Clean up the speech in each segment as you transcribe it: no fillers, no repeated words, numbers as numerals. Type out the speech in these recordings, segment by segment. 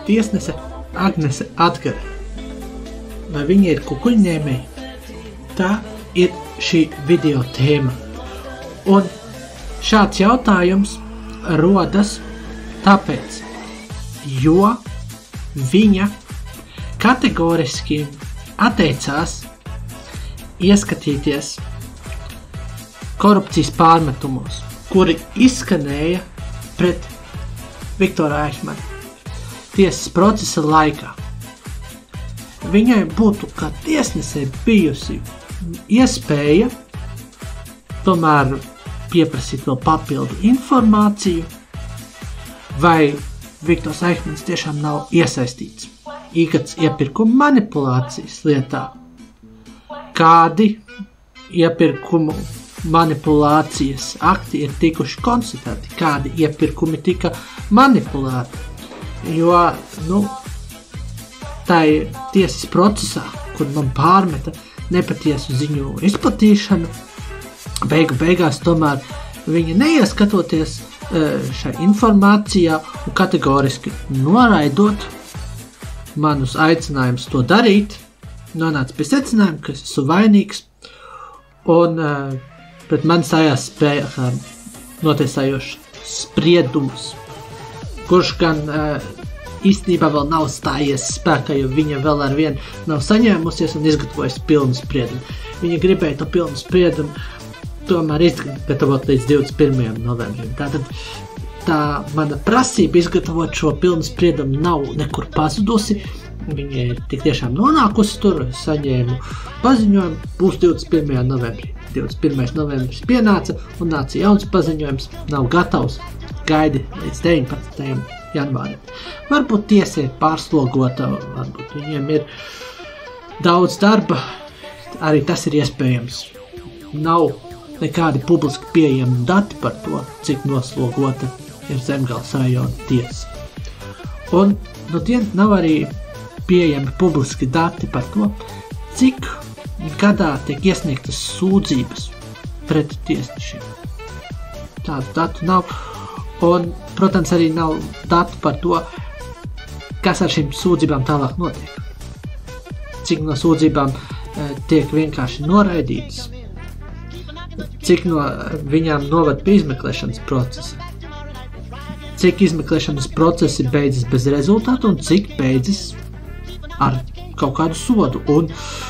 tiesnese Agnese Adgare. Vai viņa ir kukuļņēmēja? Tā ir šī video tēma. Un šāds jautājums rodas tāpēc, jo viņa kategoriski atteicās ieskatīties korupcijas pārmetumos, kuri izskanēja pret Viktoru Aichmanu tiesas procesa laikā. Viņai būtu kā tiesnesei bijusi iespēja tomēr pieprasīt vēl papildu informāciju, vai Viktors Aichmans tiešām nav iesaistīts īkats iepirkuma manipulācijas lietā. Kādi iepirkumu manipulācijas akti ir tikuši konstatēti, kādi iepirkumi tika manipulēti. Jo, tai tiesas procesā, kur man pārmeta nepatiesu ziņu izplatīšanu, beigās tomēr viņa neieskatoties šai informācijā un kategoriski noraidot manus aicinājumus to darīt, nonāca pie secinājuma, ka es esmu vainīgs, un pret mani stājās spēkā notiesājošs spriedums, kurš gan īstenībā vēl nav stājies spēkā, jo viņa vēl ar vienu nav saņēmusies un izgatavojusi pilnu spriedumu. Viņa gribēja to pilnu spriedumu tomēr izgatavot līdz 21. novembrim. Tātad tā mana prasība izgatavot šo pilnu spriedumu nav nekur pazudusi. Viņa ir tik tiešām nonākusi tur, saņēmu paziņojumu, būs 21. novembrī. 21. novembris pienāca un nāca jauns paziņojums, nav gatavs, gaidi līdz 19. janvārim. Varbūt tiesa ir pārslogota, varbūt viņiem ir daudz darba, arī tas ir iespējams. Nav nekādi publiski pieejami dati par to, cik noslogota ir Zemgales rajona tiesa. Un nav arī pieejami publiski dati par to, cik gadā tiek iesniegtas sūdzības pret tiesnešiem. Tādu datu nav, un, protams, arī nav datu par to, kas ar šīm sūdzībām tālāk notiek. Cik no sūdzībām tiek vienkārši noraidītas, cik no viņām novad pie izmeklēšanas procesa, cik izmeklēšanas procesi beidzas bez rezultātu un cik beidzas ar kaut kādu sodu. Un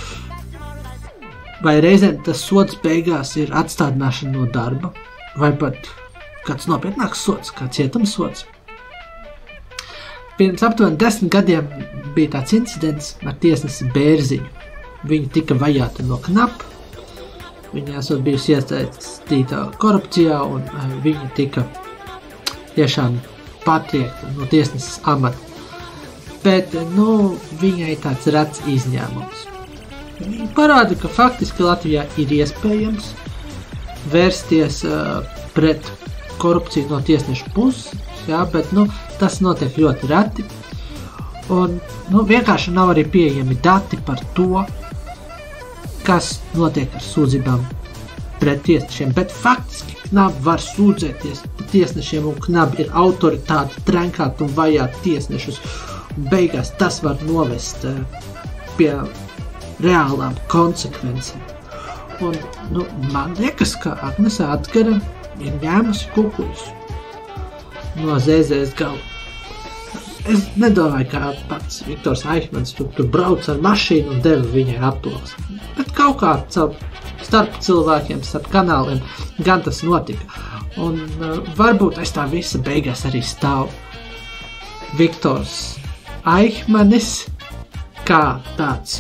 vai reizēm tas sods beigās ir atstādināšana no darba, vai pat kāds nopietnāks sods, kā cietumsods. Pirms aptuveni 10 gadiem bija tāds incidents ar tiesnesi Bērziņu. Viņa tika vajāta no knapa, viņa esot bijusi iesaistīta korupcijā un viņa tika tiešām patriekta no tiesneses amata. Bet, viņai tāds rets izņēmums. Viņa parāda, ka faktiski Latvijā ir iespējams vērsties pret korupciju no tiesnešu puses, bet tas notiek ļoti reti. Un vienkārši nav arī pieejami dati par to, kas notiek ar sūdzībām pret tiesnešiem. Bet faktiski KNAB var sūdzēties par tiesnešiem un KNAB ir autoritāte trenkāt un vajāt tiesnešus. Beigās tas var novest pie reālām konsekvencēm. Un, man liekas, ka Agnese Adgare ir ņēmusi kukuļus no ZZS gala. Es nedomāju, kā pats Viktors Aichmans tur brauc ar mašīnu un deva viņai aplos. Bet kaut kā starp cilvēkiem, starp kanāliem gan tas notika. Un varbūt aiz tā visa beigās arī stāv Viktors Aichmanis kā tāds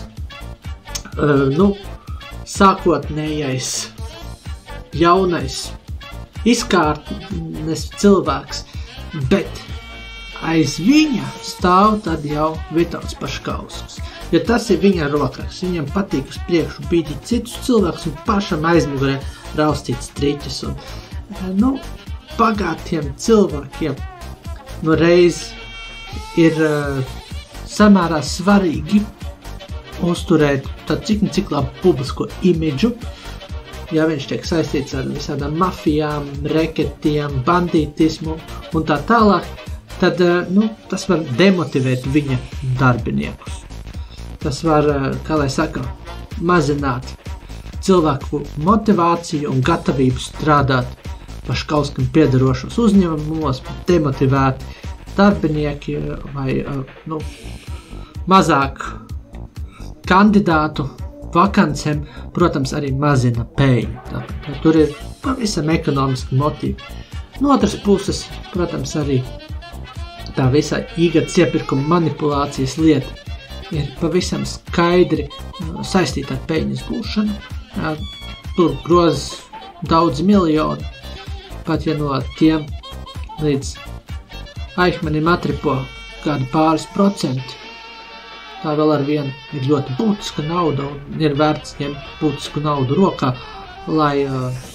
sākotnējais jaunais izkārtnes cilvēks, bet aiz viņa stāv tad jau Vitauds Paškausks. Jo tas ir viņa rokās, viņam patīk uz priekšu bīdīt citus cilvēkus un pašam aizmugurē raustīt striķus. Un, bagātiem cilvēkiem reiz ir samērā svarīgi uzturēt tādu cik labu publisko imidžu, ja viņš tiek saistīts ar visādām mafijām, reketiem, bandītismu un tā tālāk, tad tas var demotivēt viņa darbiniekus. Tas var, kā lai saka, mazināt cilvēku motivāciju un gatavību strādāt Paškauskim piederošos uzņēmumos, demotivēti darbinieki vai mazāk kandidātu vakancēm, protams, arī mazina peļņu. Tā tur ir pavisam ekonomiski motīvi. No otras puses, protams, arī tā visā īgads iepirkuma manipulācijas lieta ir pavisam skaidri saistīta ar peļņas gūšanu. Tur groz daudz miljonu, pat ja no tiem līdz Eichmanim atripo kādu pāris procenti. Tā vēl ar vienu ir ļoti būtiska nauda un ir vērts ņemt būtisku naudu rokā, lai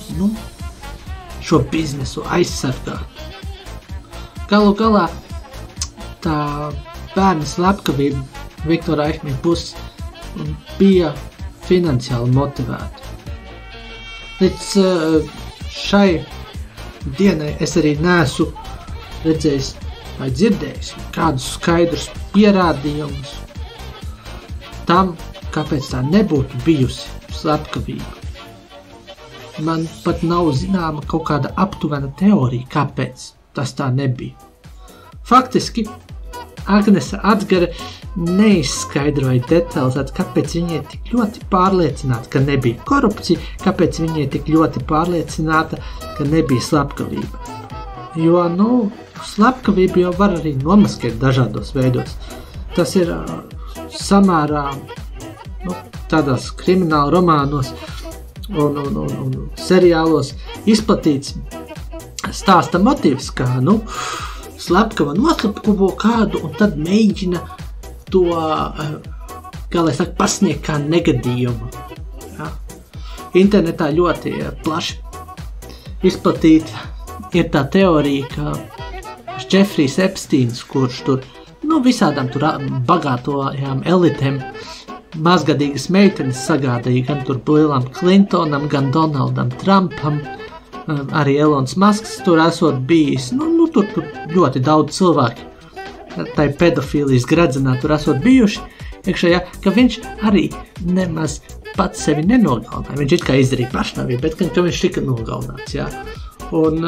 šo biznesu aizsargātu. Galu galā tā bērna slepkavība Viktora Eichmana puses bija finansiāli motivēta. Līdz šai dienai es arī neesmu redzējis vai dzirdējis kādus skaidrus pierādījumus tam, kāpēc tā nebūtu bijusi slepkavība. Man pat nav zināma kaut kāda aptuvena teorija, kāpēc tas tā nebija. Faktiski, Agnese Atzgare neizskaidroja detalizēt, kāpēc viņai tik ļoti pārliecināta, ka nebija korupcija, kāpēc viņai tik ļoti pārliecināta, ka nebija slepkavība. Jo, slepkavību jau var arī nomaskēt dažādos veidos. Tas ir samērā tādās krimināla romānos un seriālos izplatīts stāsta motīvs, kā slepkava noslapkavo kādu un tad mēģina to, kā lai saka, pasniegt kā negadījumu. Ja? Internetā ļoti plaši izplatīta ir tā teorija, ka Jeffrijs Epsteins, kurš tur visādām tur bagātojām elitēm mazgadīgas meitenes sagādīja gan tur Billam Clintonam, gan Donaldam Trumpam, arī Elons Musks tur esot bijis, tur ļoti daudz cilvēki tai pedofīlijas gredzenā tur esot bijuši iekšējā, ka viņš arī nemaz pats sevi nenogalināja. Viņš it kā izdarīja pašnāvību, bet ka viņš tika nogalināts, jā. Un,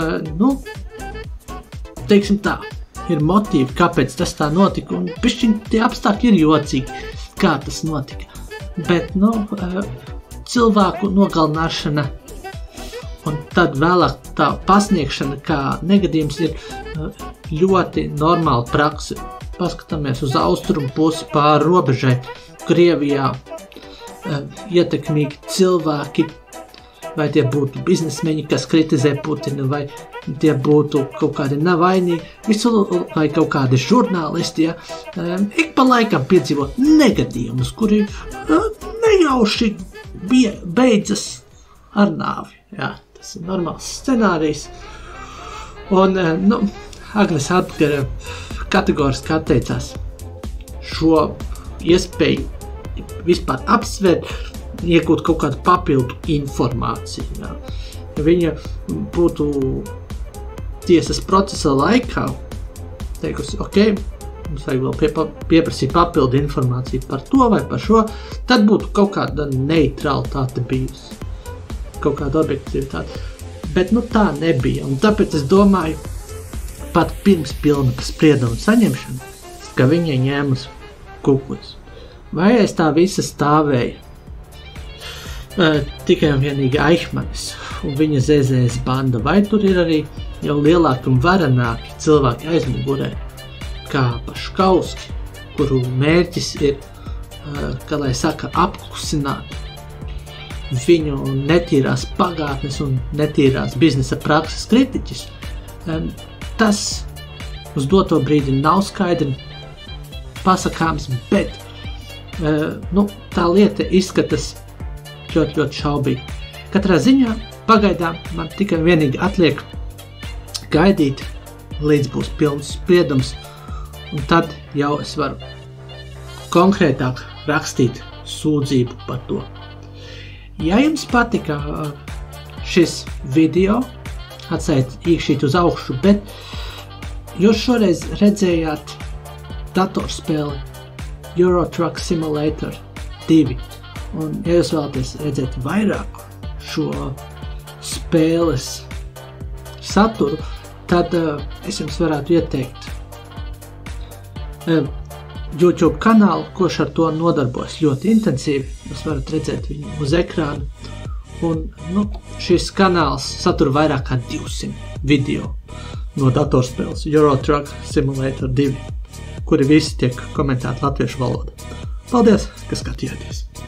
teiksim tā, ir motīvi, kāpēc tas tā notika, un pišķiņ tie apstākļi ir jocīgi, kā tas notika. Bet, cilvēku nogalināšana un tad vēlāk tā pasniegšana kā negadījums ir ļoti normāla prakse. Paskatāmies uz austrumu pusi pāri robežai, Krievijā ietekmīgi cilvēki, vai tie būtu biznesmeņi, kas kritizē Putinu, vai tie būtu kaut kādi navainīgi, vai kaut kādi žurnālisti, ik pa laikam piedzīvot negadījumus, kuri nejauši beidzas ar nāvi. Jā, tas ir normāls scenārijs. Un, Agnese Atzgare kategoriski atteicās šo iespēju vispār apsvērt, iegūt kaut kādu papildu informāciju. Jā. Ja viņa būtu tiesas procesa laikā teikusi, mums vajag vēl pieprasīt papildu informāciju par to vai par šo, tad būtu kaut kāda neutralitāte bijusi, kaut kāda objektivitāte. Bet tā nebija, un tāpēc es domāju, pat pirms pilnuma sprieduma saņemšana, ka viņai ņēmas kukuļus. Vai aiz tā visa stāvēja tikai un vienīgi Eichmanis un viņa ZZS banda, vai tur ir arī jau lielāki un varenāki cilvēki aizmugurē, kā Paškauski, kuru mērķis ir, kā lai saka, apklusināt viņu netīrās pagātnes un netīrās biznesa prakses kritiķis. Tas uz doto brīdi nav skaidri pasakāms, bet tā lieta izskatās ļoti, ļoti šaubīgi. Katrā ziņā pagaidām man tikai vienīgi atliek gaidīt, līdz būs pilns spriedums, un tad jau es varu konkrētāk rakstīt sūdzību par to. Ja jums patika šis video, atstājiet īkšķīt uz augšu, bet Jūs šoreiz redzējāt datorspēli Euro Truck Simulator 2. Un, ja jūs vēlaties redzēt vairāk šo spēles saturu, tad es jums varētu ieteikt YouTube kanālu, kurš ar to nodarbojas ļoti intensīvi. Jūs varat redzēt viņu uz ekrāna. Un, šis kanāls satura vairāk kā 200 video no datorspēles Euro Truck Simulator 2, kuri visi tiek komentēti latviešu valodā. Paldies, ka skatījāties!